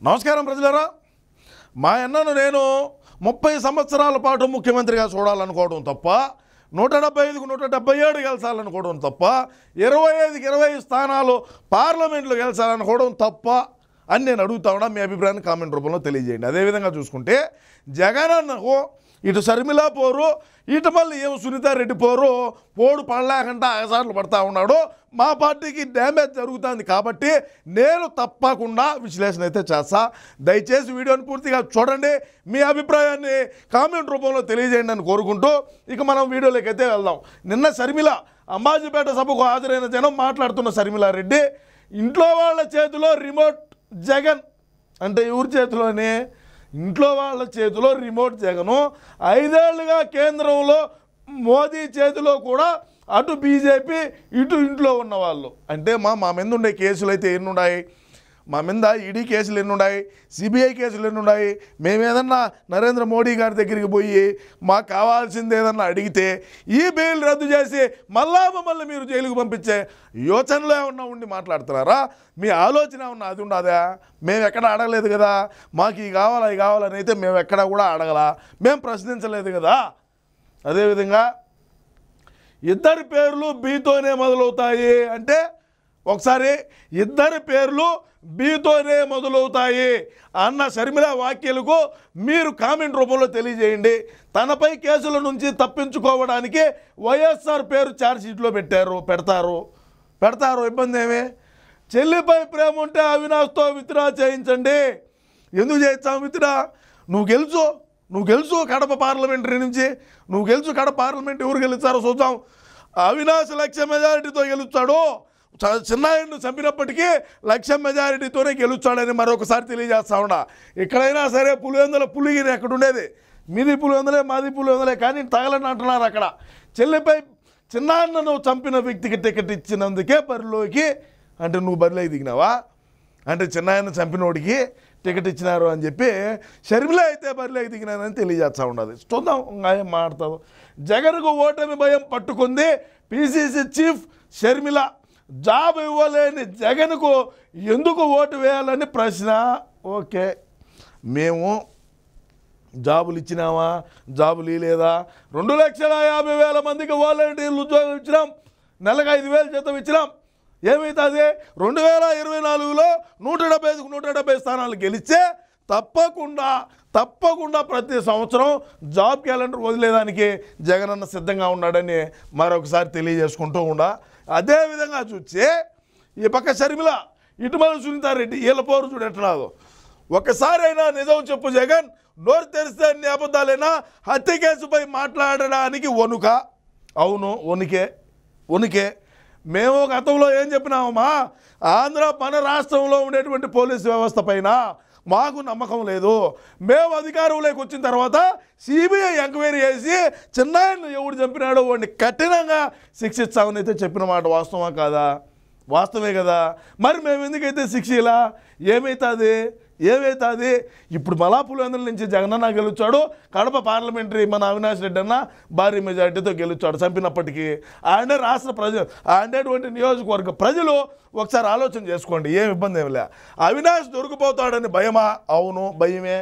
నమస్కారం ప్రజలారా. మా అన్నను నేను 30 సంవత్సరాల పాటు ముఖ్యమంత్రిగా చూడాలనుకోవడం తప్ప, 175కు 177 గెలిచాలనుకోవడం తప్ప, 25కి 20 స్థానాలు పార్లమెంట్లో గెలిచాలనుకోవడం తప్ప అని నేను అడుగుతా ఉన్నా. మీ అభిప్రాయాన్ని కామెంట్ రూపంలో తెలియజేయండి. అదేవిధంగా చూసుకుంటే జగన్ అన్నకు ఇటు షర్మిల పోరు, ఇటు మళ్ళీ ఏమో సునీతారెడ్డి పోడు పడలేకుండా ఆసార్లు పడతా ఉన్నాడు. మా పార్టీకి డ్యామేజ్ జరుగుతుంది కాబట్టి నేను తప్పకుండా విశ్లేషణ అయితే చేస్తా. దయచేసి వీడియోని పూర్తిగా చూడండి, మీ అభిప్రాయాన్ని కామెంట్ రూపంలో తెలియజేయండి అని కోరుకుంటూ ఇక మనం వీడియోలోకి అయితే వెళ్దాం. నిన్న షర్మిల అంబాజీపేట సభకు హాజరైన జనం మాట్లాడుతున్న షర్మిలారెడ్డి ఇంట్లో వాళ్ళ చేతిలో రిమోట్ జగన్ అంటే ఎవరి చేతిలోనే? ఇంట్లో వాళ్ళ చేతిలో రిమోట్ జగను. 5 ఏళ్లుగా కేంద్రంలో మోదీ చేతిలో కూడా అటు బీజేపీ ఇటు ఇంట్లో ఉన్నవాళ్ళు. అంటే మా మీద ఉండే కేసులు అయితే ఎన్ని ఉన్నాయి? మా మీద ఈడీ కేసులు ఎన్ని ఉన్నాయి? సిబిఐ కేసులు ఎన్ని ఉన్నాయి? మేము ఏదన్నా నరేంద్ర మోడీ గారి దగ్గరికి పోయి మాకు కావాల్సింది ఏదన్నా అడిగితే ఈ బెయిల్ రద్దు చేసి మమ్మల్ని మీరు జైలుకు పంపించే యోచనలో ఏమన్నా ఉండి మాట్లాడుతున్నారా? మీ ఆలోచన ఉన్న అది ఉండదా? మేము ఎక్కడ అడగలేదు కదా, మాకు ఇవి కావాలని అయితే మేము ఎక్కడ కూడా అడగలా, మేము ప్రశ్నించలేదు కదా. అదేవిధంగా ఇద్దరి పేర్లు బీతోనే మొదలవుతాయి అంటే ఒకసారి ఇద్దరి పేర్లు బీతోనే మొదలవుతాయి అన్న షర్మిల వ్యాఖ్యలకు మీరు కామెంట్ రూపంలో తెలియజేయండి. తనపై కేసుల నుంచి తప్పించుకోవడానికి వైఎస్ఆర్ పేరు ఛార్జ్షీట్లో పెడతారు ఇబ్బంది ఏమి? చెల్లిపై ప్రేమ ఉంటే అవినాష్తో విత్డ్రా చేయించండి. ఎందుకు చేయించాం విత్డ్రా? నువ్వు గెలుచు కడప పార్లమెంటరీ నుంచి, నువ్వు గెలుచు కడప పార్లమెంట్ ఎవరు గెలుస్తారో చూద్దాం. అవినాష్ 1,00,000 మెజారిటీతో గెలుస్తాడు. చిన్నాయన్ను చంపినప్పటికీ 1,00,000 మెజారిటీతోనే గెలుస్తాడని మరొకసారి తెలియజేస్తా ఉన్నా. ఎక్కడైనా సరే పులివెందుల పులిగిరి ఎక్కడ ఉండేది? మీది పులివెందులే, మాది పులివెందులే, కానీ తగలని అంటున్నారు అక్కడ. చెల్లిపై చిన్నాన్నను చంపిన వ్యక్తికి టికెట్ ఇచ్చినందుకే బరిలోకి అంటే నువ్వు బరిలోకి దిగినావా? అంటే చిన్నాయన్ను చంపినోడికి టికెట్ ఇచ్చినారు అని చెప్పి షర్మిల అయితే బరిలోకి దిగినానని తెలియజేస్తూ ఉండదు. చూద్దాం ఏం మాట్లాడతావు. జగన్కు ఓటమి భయం పట్టుకుంది పిసిసి చీఫ్ షర్మిల. జాబ్ ఇవ్వలేని జగన్కు ఎందుకు ఓటు వేయాలని ప్రశ్న. ఓకే, మేము జాబులు ఇచ్చినామా? జాబులు లేదా? 2,50,000 మందికి వాలంటీర్లు ఉద్యోగం ఇచ్చినాం, నెలకు 5,000 జీతం ఇచ్చినాం. ఏమవుతుంది? 2024లో 175కు 170 స్థానాలు గెలిస్తే తప్పకుండా ప్రతి సంవత్సరం జాబ్ క్యాలెండర్ వదిలేదానికి జగనన్న సిద్ధంగా ఉన్నాడని మరొకసారి తెలియజేసుకుంటూ ఉండా. అదేవిధంగా చూస్తే ఈ పక్క షర్మిల, ఇటుమల సునీతారెడ్డి, వీళ్ళ పోరు చూడు ఎట్లాదో. ఒకసారైనా నిజం చెప్పు జగన్, నోరు తెరిస్తే అన్ని అబద్ధాలైనా. హత్య కేసుపై మాట్లాడడానికి వణుక? అవును, వణికే. మేము గతంలో ఏం చెప్పినామమ్మా? మన రాష్ట్రంలో ఉండేటువంటి పోలీసు వ్యవస్థ పైన మాకు నమ్మకం లేదు. మేము అధికారంలోకి వచ్చిన తర్వాత సిబిఐ ఎంక్వైరీ చేసి చిన్నాయన్ను ఎవడు చంపినాడో వాడిని కఠినంగా శిక్షిస్తామని అయితే చెప్పిన మాట వాస్తవమా కాదా? వాస్తవమే కదా. మరి మేము ఎందుకైతే శిక్ష ఇలా? ఏమవుతుంది? ఇప్పుడు పులివెందుల నుంచి జగనన్న గెలుచాడు, కడప పార్లమెంటరీ మన అవినాష్ రెడ్డి అన్న భారీ మెజారిటీతో గెలుచాడు. చంపినప్పటికీ ఆయన రాష్ట్ర ప్రజలు, ఆయనటువంటి నియోజకవర్గ ప్రజలు ఒకసారి ఆలోచన చేసుకోండి. ఏం ఇబ్బంది ఏమిలే. అవినాష్ దొరికిపోతాడని భయమా? అవును, భయమే.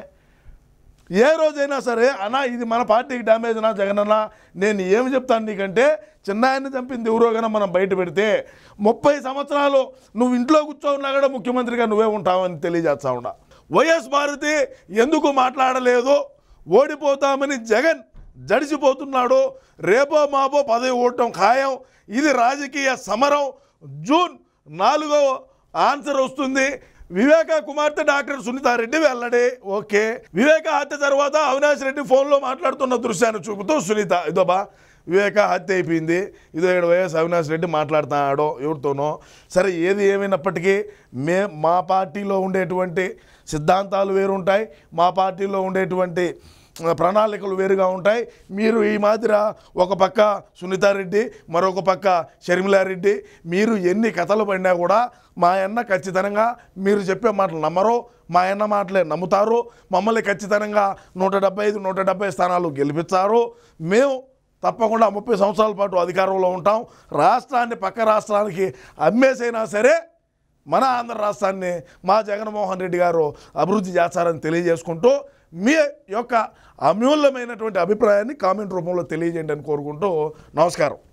ఏ రోజైనా సరే అన్నా ఇది మన పార్టీకి డ్యామేజ్ నా జగనన్న, నేను ఏమి చెప్తాను నీకంటే, చిన్నాయన్ని చంపింది ఎవరోగానే మనం బయట పెడితే 30 సంవత్సరాలు నువ్వు ఇంట్లో కూర్చోన్నా కూడా ముఖ్యమంత్రిగా నువ్వే ఉంటావని తెలియజేస్తా ఉన్నా. వైఎస్ భారతి ఎందుకు మాట్లాడలేదు? ఓడిపోతామని జగన్ జడిసిపోతున్నాడు. రేపో మాపో పదవి ఓడటం ఖాయం. ఇది రాజకీయ సమరం. జూన్ 4వ ఆన్సర్ వస్తుంది. వివేక కుమార్తె డాక్టర్ సునీతారెడ్డి వెల్లడి. ఓకే, వివేక హత్య తర్వాత అవినాష్ రెడ్డి ఫోన్లో మాట్లాడుతున్న దృశ్యాన్ని చూపుతూ సునీత, ఇదోబా వివేక హత్య అయిపోయింది, ఇదో ఇక్కడ వైఎస్ అవినాష్ రెడ్డి మాట్లాడుతున్నాడో ఎవరితోనో. సరే, ఏది ఏమైనప్పటికీ మా పార్టీలో ఉండేటువంటి సిద్ధాంతాలు వేరుంటాయి, మా పార్టీలో ఉండేటువంటి ప్రణాళికలు వేరుగా ఉంటాయి. మీరు ఈ మాదిర ఒక పక్క సునీతారెడ్డి, మరొక పక్క షర్మిలారెడ్డి, మీరు ఎన్ని కథలు పడినా కూడా మా అన్న ఖచ్చితంగా మీరు చెప్పే మాటలు నమ్మరు, మా అన్న మాటలే నమ్ముతారు. మమ్మల్ని ఖచ్చితంగా 175 స్థానాలు గెలిపించారు. మేము తప్పకుండా 30 సంవత్సరాల పాటు అధికారంలో ఉంటాం. రాష్ట్రాన్ని పక్క రాష్ట్రానికి అమ్మేసైనా సరే మన ఆంధ్ర రాష్ట్రాన్ని మా జగన్మోహన్ రెడ్డి గారు అభివృద్ధి చేస్తారని తెలియజేసుకుంటూ మీ యొక్క అమూల్యమైనటువంటి అభిప్రాయాన్ని కామెంట్ రూపంలో తెలియజేయండి అని కోరుకుంటూ నమస్కారం.